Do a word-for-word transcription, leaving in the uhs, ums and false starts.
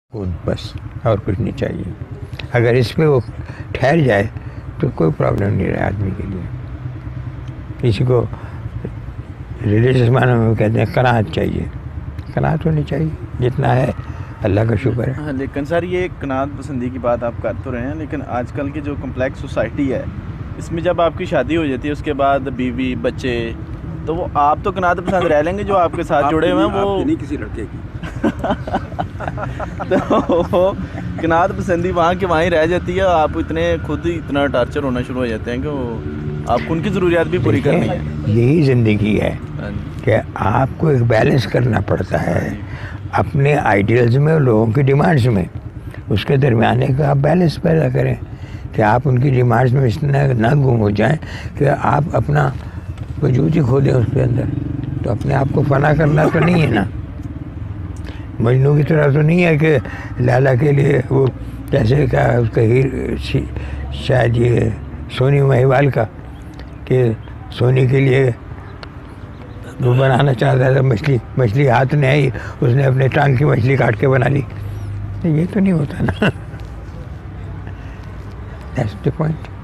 कूद बस, और कुछ नहीं चाहिए। अगर इस पे वो ठहर जाए तो कोई प्रॉब्लम नहीं रहा आदमी के लिए। किसी को रिलीजियस मानों में कहते हैं कनात चाहिए, कनात होनी चाहिए, जितना है अल्लाह का शुक्र है। हाँ, लेकिन सर ये कनात पसंदी की बात आप कर तो रहे हैं, लेकिन आजकल की जो कम्प्लेक्स सोसाइटी है इसमें जब आपकी शादी हो जाती है उसके बाद बीवी बच्चे, तो वो आप तो कनात पसंद रह लेंगे जो आपके साथ जुड़े हुए हैं, वो नहीं किसी लड़के की तो वो कनात पसंदी वहाँ के वहीं रह जाती है। आप इतने खुद ही इतना टार्चर होना शुरू हो जाते हैं कि वो आपको उनकी ज़रूरियात भी पूरी करनी है। यही ज़िंदगी है कि आपको एक बैलेंस करना पड़ता है अपने आइडियल्स में और लोगों की डिमांड्स में। उसके दरमियान का आप बैलेंस पैदा करें कि आप उनकी डिमांड्स में इतना ना गुम हो जाएं कि आप अपना वजूद ही खो दें उसके अंदर। तो अपने आप को फना करना तो नहीं है ना, मजनू की तरह तो नहीं है कि लाला के लिए वो जैसे का उसका हीर शायद ये सोनी महिवाल का कि सोनी के लिए वो बनाना चाहता था मछली, मछली हाथ में आई, उसने अपने टांग की मछली काट के बना ली। ये तो नहीं होता ना। That's the point.